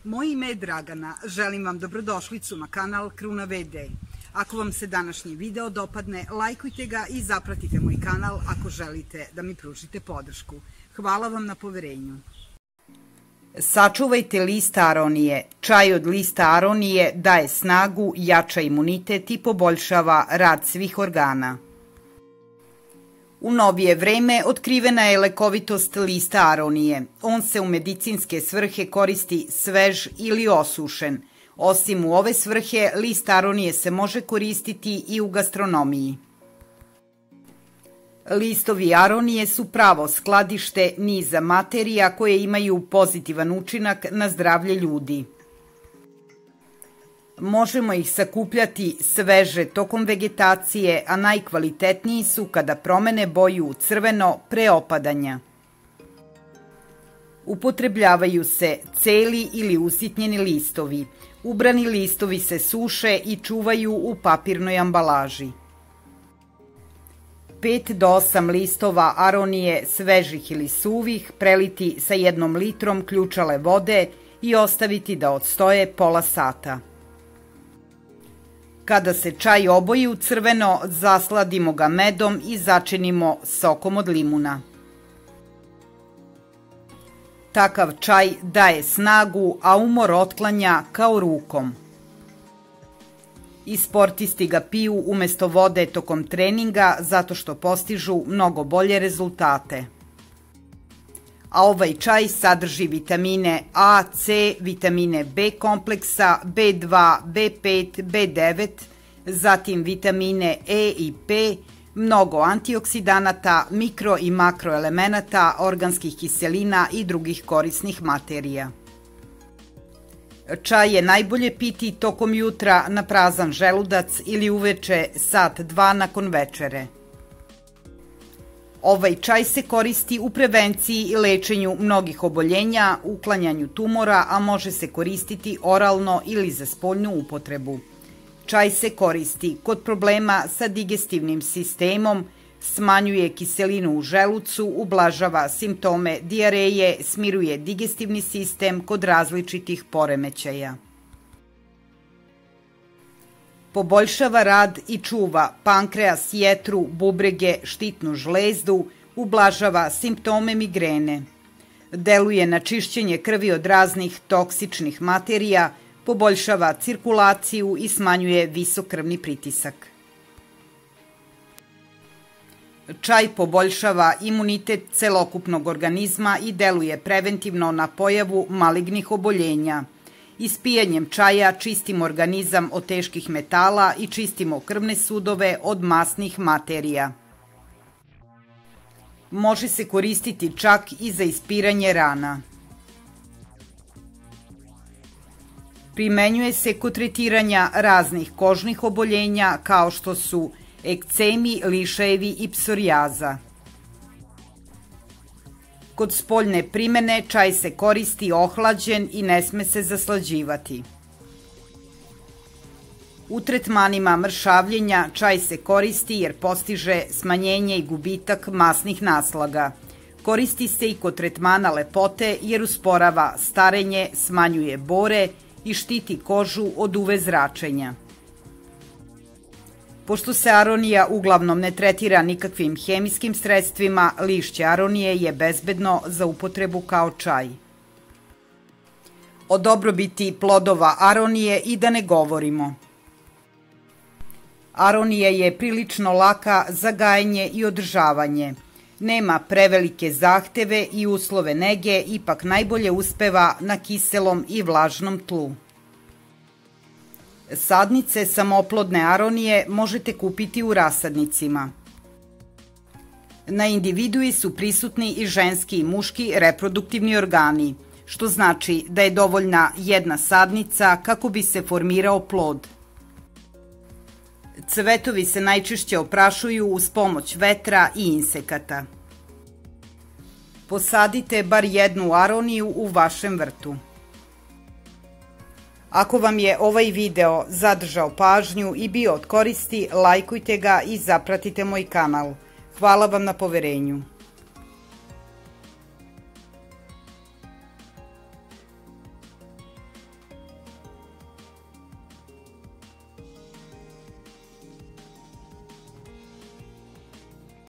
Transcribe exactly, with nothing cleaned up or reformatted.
Moje ime je Dragana, želim vam dobrodošlicu na kanal Kruna ve de. Ako vam se današnji video dopadne, lajkujte ga i zapratite moj kanal ako želite da mi pružite podršku. Hvala vam na poverenju. Sačuvajte list aronije. Čaj od lista aronije daje snagu, jača imunitet i poboljšava rad svih organa. U novije vreme otkrivena je lekovitost lista aronije. On se u medicinske svrhe koristi svež ili osušen. Osim u ove svrhe, list aronije se može koristiti i u gastronomiji. Listovi aronije su pravo skladište niza materija koje imaju pozitivan učinak na zdravlje ljudi. Možemo ih sakupljati sveže tokom vegetacije, a najkvalitetniji su kada promene boju u crveno pre opadanja. Upotrebljavaju se celi ili usitnjeni listovi. Ubrani listovi se suše i čuvaju u papirnoj ambalaži. pet do osam listova aronije svežih ili suvih preliti sa jednom litrom ključale vode i ostaviti da odstoje pola sata. Kada se čaj oboji u crveno, zasladimo ga medom i začinimo sokom od limuna. Takav čaj daje snagu, a umor otklanja kao rukom. I sportisti ga piju umesto vode tokom treninga zato što postižu mnogo bolje rezultate. A ovaj čaj sadrži vitamine A, C, vitamine B kompleksa, be dva, be pet, be devet, zatim vitamine E i P, mnogo antioksidanata, mikro i makroelemenata, organskih kiselina i drugih korisnih materija. Čaj je najbolje piti tokom jutra na prazan želudac ili uveče sat dva nakon večere. Ovaj čaj se koristi u prevenciji i lečenju mnogih oboljenja, uklanjanju tumora, a može se koristiti oralno ili za spoljnu upotrebu. Čaj se koristi kod problema sa digestivnim sistemom, smanjuje kiselinu u želucu, ublažava simptome dijareje, smiruje digestivni sistem kod različitih poremećaja. Poboljšava rad i čuva pankreas, jetru, bubrege, štitnu žlezdu, ublažava simptome migrene. Deluje na čišćenje krvi od raznih toksičnih materija, poboljšava cirkulaciju i smanjuje visok krvni pritisak. Čaj poboljšava imunitet celokupnog organizma i deluje preventivno na pojavu malignih oboljenja. Ispijanjem čaja čistimo organizam od teških metala i čistimo krvne sudove od masnih materija. Može se koristiti čak i za ispiranje rana. Primenjuje se kod tretiranja raznih kožnih oboljenja kao što su ekcemi, lišajevi i psorijaza. Kod spoljne primene čaj se koristi ohlađen i ne sme se zaslađivati. U tretmanima mršavljenja čaj se koristi jer postiže smanjenje i gubitak masnih naslaga. Koristi se i kod tretmana lepote jer usporava starenje, smanjuje bore i štiti kožu od u ve zračenja. Pošto se aronija uglavnom ne tretira nikakvim hemijskim sredstvima, lišće aronije je bezbedno za upotrebu kao čaj. O dobrobiti plodova aronije i da ne govorimo. Aronija je prilično laka za gajenje i održavanje. Nema prevelike zahteve i uslove nege, ipak najbolje uspeva na kiselom i vlažnom tlu. Sadnice samooplodne aronije možete kupiti u rasadnicima. Na individui su prisutni i ženski i muški reproduktivni organi, što znači da je dovoljna jedna sadnica kako bi se formirao plod. Cvetovi se najčešće oprašuju uz pomoć vetra i insekata. Posadite bar jednu aroniju u vašem vrtu. Ako vam je ovaj video zadržao pažnju i bio od koristi, lajkujte ga i zapratite moj kanal. Hvala vam na poverenju.